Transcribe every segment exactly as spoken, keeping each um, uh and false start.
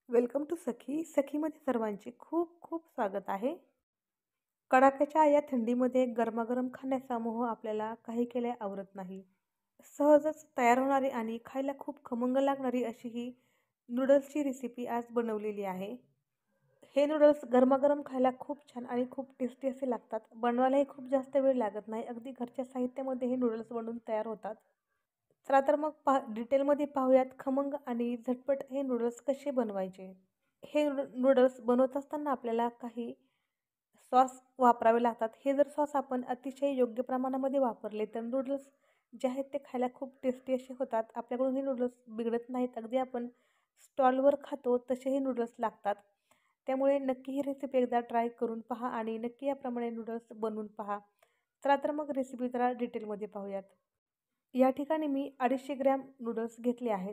Welcome to सखी. सखीमध्ये सर्वांचे खूप खूप स्वागत आहे. कडाक्याच्या या थंडीमध्ये गरमागरम खाण्याचा मोह आपल्याला काही केल्या आवरत नाही. सहजच तयार होणारी आणि खायला खूप खमंग लागणारी अशी ही नूडल्सची रेसिपी आज बनवलेली आहे. हे नूडल्स गरमागरम खायला खूप छान आणि खूप टेस्टी असे लागतात. बनवायलाही खूप जास्त वेळ लागत नाही. अगदी घरच्या साहित्यामध्ये हे नूडल्स बनवून तयार होतात. चला तर मग पा डिटेलमध्ये पाहूयात खमंग आणि झटपट हे नूडल्स कसे बनवायचे. हे नू नूडल्स बनवत असताना आपल्याला काही सॉस वापरावे लागतात. हे जर सॉस आपण अतिशय योग्य प्रमाणामध्ये वापरले तर नूडल्स जे आहेत ते खायला खूप टेस्टी असे होतात. आपल्याकडून हे नूडल्स बिघडत नाहीत. अगदी आपण स्टॉलवर खातो तसे हे नूडल्स लागतात. त्यामुळे नक्की ही रेसिपी एकदा ट्राय करून पहा आणि नक्की याप्रमाणे नूडल्स बनवून पहा. चला तर मग रेसिपी जरा डिटेलमध्ये पाहूयात. या ठिकाणी मी अडीचशे ग्रॅम नूडल्स घेतले आहेत.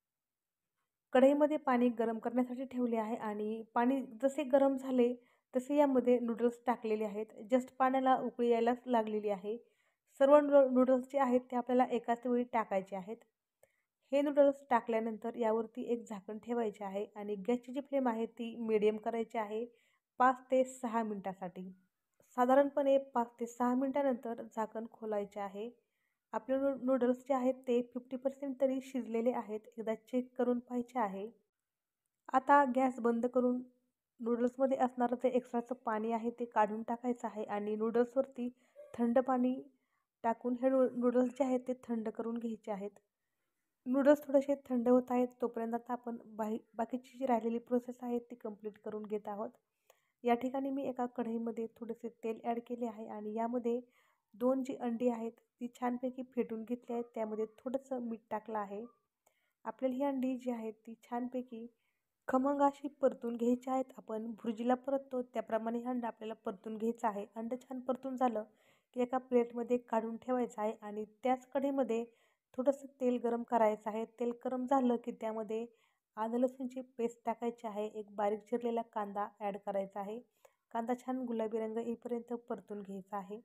कढईमध्ये पाणी गरम करण्यासाठी ठेवले आहे आणि पाणी जसे गरम झाले तसे यामध्ये नूडल्स टाकलेले आहेत. जस्ट पाण्याला उकळी यायलाच लागलेली आहे. सर्व नू नूडल्स जे आहेत ते आपल्याला एकाच वेळी टाकायचे आहेत. हे नूडल्स टाकल्यानंतर यावरती एक झाकण ठेवायचे आहे आणि गॅसची जी फ्लेम आहे ती मीडियम करायची आहे पाच ते सहा मिनटासाठी. साधारणपणे पाच ते सहा मिनिटानंतर झाकण खोलायचे आहे. आपले नू नूडल्स जे आहेत ते फिफ्टी पर्सेंट तरी शिजलेले आहेत. एकदा चेक करून पाहायचे आहे. आता गॅस बंद करून नूडल्समध्ये असणारं जे एक्स्ट्राचं पाणी आहे ते काढून टाकायचं आहे आणि नूडल्सवरती थंड पाणी टाकून हे नू नूडल्स जे आहेत ते थंड करून घ्यायचे आहेत. नूडल्स थोडेसे थंड होत आहेत तोपर्यंत आता आपण बाही बाकीची जी राहिलेली प्रोसेस आहे ती कंप्लीट करून घेत आहोत. या ठिकाणी मी एका कढईमध्ये थोडेसे तेल ॲड केले आहे आणि यामध्ये दोन जी अंडी आहेत ती छानपैकी फेटून घेतली आहेत. त्यामध्ये थोडंसं मीठ टाकलं आहे. आपल्याला ही अंडी जी आहेत ती छानपैकी खमंग अशी परतून घ्यायची आहेत. आपण भुर्जीला परततो त्याप्रमाणे हे अंडं आपल्याला परतून घ्यायचं आहे. अंडं छान परतून झालं की एका प्लेटमध्ये काढून ठेवायचं आहे आणि त्याच कढईमध्ये थोडंसं तेल गरम करायचं आहे. तेल गरम झालं की त्यामध्ये आलं लसूणची पेस्ट टाकायची आहे. एक बारीक चिरलेला कांदा ॲड करायचा आहे. कांदा छान गुलाबी रंग येईपर्यंत परतून घ्यायचा आहे.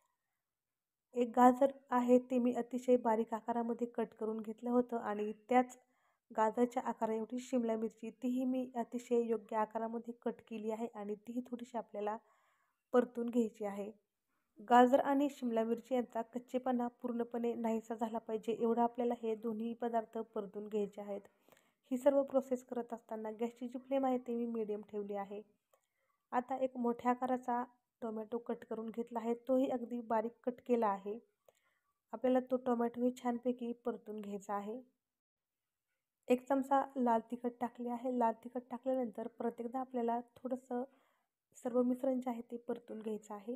एक गाजर आहे ते मी अतिशय बारीक आकारामध्ये कट करून घेतलं होतं आणि त्याच गाजरच्या आकारा एवढी शिमला मिरची तीही मी अतिशय योग्य आकारामध्ये कट केली आहे आणि तीही थोडीशी आपल्याला परतून घ्यायची आहे. गाजर आणि शिमला मिरची यांचा कच्चेपणा पूर्णपणे नाहीसा झाला पाहिजे एवढं आपल्याला हे दोन्ही पदार्थ परतून घ्यायचे आहेत. ही सर्व प्रोसेस करत असताना गॅसची जी फ्लेम आहे ती मी मीडियम ठेवली आहे. आता एक मोठ्या आकाराचा टोमॅटो कट करून घेतला आहे. तोही अगदी बारीक कट केला आहे. आपल्याला तो टोमॅटोही छानपैकी परतून घ्यायचा आहे. एक चमचा लाल तिखट टाकले आहे. लाल तिखट टाकल्यानंतर परत एकदा आपल्याला थोडंसं सर्व मिश्रण जे आहे ते परतून घ्यायचं आहे.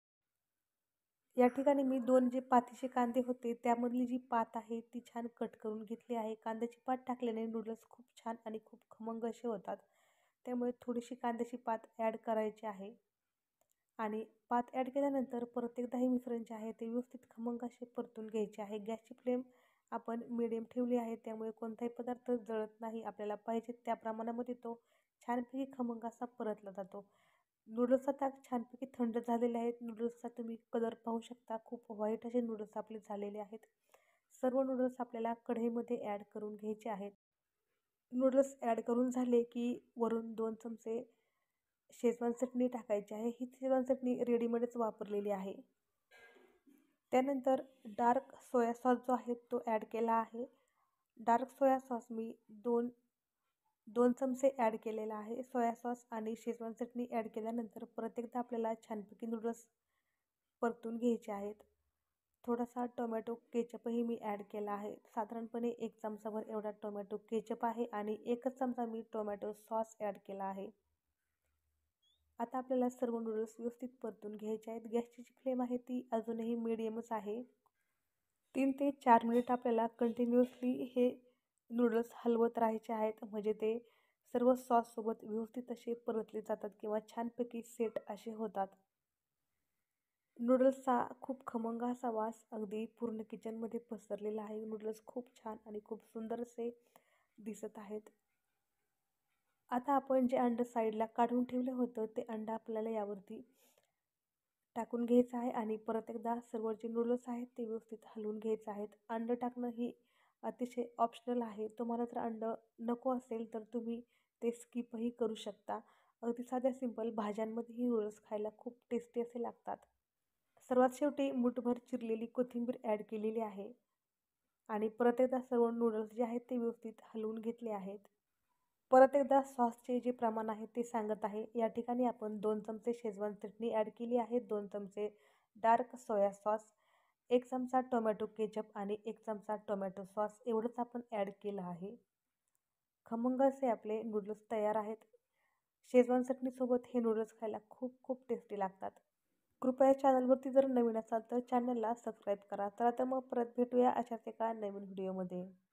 या ठिकाणी मी दोन जे पातीचे कांदे होते त्यामधली जी पात आहे ती छान कट करून घेतली आहे. कांद्याची पात टाकल्याने नूडल्स खूप छान आणि खूप खमंग असे होतात. त्यामुळे थोडीशी कांद्याची पात ॲड करायची आहे आणि पात ॲड केल्यानंतर परत एकदा हे मिश्रण जे आहे ते व्यवस्थित खमंग असे परतून घ्यायचे आहे. गॅसची फ्लेम आपण मीडियम ठेवली आहे त्यामुळे कोणताही पदार्थ जळत नाही. आपल्याला पाहिजे त्या प्रमाणामध्ये तो छानपैकी खमंग असा परतला जातो. नूडल्स आता छानपैकी थंड झालेले आहेत. नूडल्सचा तुम्ही कलर पाहू शकता. खूप व्हाईट असे नूडल्स आपले झालेले आहेत. सर्व नूडल्स आपल्याला कढईमध्ये ॲड करून घ्यायचे आहेत. नूडल्स ॲड करून झाले की वरून दोन चमचे शेजवान चटणी टाकायची आहे. ही शेजवान चटणी रेडीमेडच वापरलेली आहे. त्यानंतर डार्क सोया सॉस जो आहे तो ॲड केला आहे. डार्क सोया सॉस मी दोन दोन चमचे ॲड केलेला आहे. सोया सॉस आणि शेजवान चटणी ॲड केल्यानंतर परत एकदा आपल्याला छानपैकी नूडल्स परतून घ्यायचे आहेत. थोडासा टोमॅटो केचपही मी ॲड केला आहे. साधारणपणे एक चमचाभर एवढा टोमॅटो केचप आहे आणि एकच चमचा मी टोमॅटो सॉस ॲड केला आहे. आता आपल्याला सर्व नूडल्स व्यवस्थित परतून घ्यायचे आहेत. गॅसची जी फ्लेम आहे ती अजूनही मीडियमच आहे. तीन ते चार मिनिट आपल्याला कंटिन्युअसली हे नूडल्स हलवत राहायचे आहेत म्हणजे ते सर्व सॉससोबत व्यवस्थित असे परतले जातात किंवा छानपैकी सेट असे होतात. नूडल्सचा खूप खमंग असा वास अगदी पूर्ण किचनमध्ये पसरलेला आहे. नूडल्स खूप छान आणि खूप सुंदर असे दिसत आहेत. आता आपण जे अंडं साईडला काढून ठेवलं होतं ते अंडं आपल्याला यावरती टाकून घ्यायचं आहे आणि परत एकदा सर्व जे नूडल्स आहेत ते व्यवस्थित हलवून घ्यायचं आहेत. अंडं टाकणं ही अतिशय ऑप्शनल आहे. तुम्हाला जर अंडं नको असेल तर तुम्ही ते स्किपही करू शकता. अगदी साध्या सिंपल भाज्यांमध्येही नूडल्स खायला खूप टेस्टी असे लागतात. सर्वात शेवटी मूठभर चिरलेली कोथिंबीर ॲड केलेली आहे आणि परत एकदा सर्व नूडल्स जे आहेत ते व्यवस्थित हलवून घेतले आहेत. परत एकदा सॉसचे जे प्रमाण आहे ते सांगत आहे. या ठिकाणी आपण दोन चमचे शेजवान चटणी ॲड केली आहे, दोन चमचे डार्क सोया सॉस, एक चमचा टोमॅटो केचप आणि एक चमचा टोमॅटो सॉस एवढंच आपण ॲड केलं आहे. खमंग असे आपले नूडल्स तयार आहेत. शेजवान चटणीसोबत हे नूडल्स खायला खूप खूप टेस्टी लागतात. कृपया चॅनलवरती जर नवीन असाल तर चॅनलला सबस्क्राईब करा. तर आता मग परत भेटूया अशाच एका नवीन व्हिडिओमध्ये.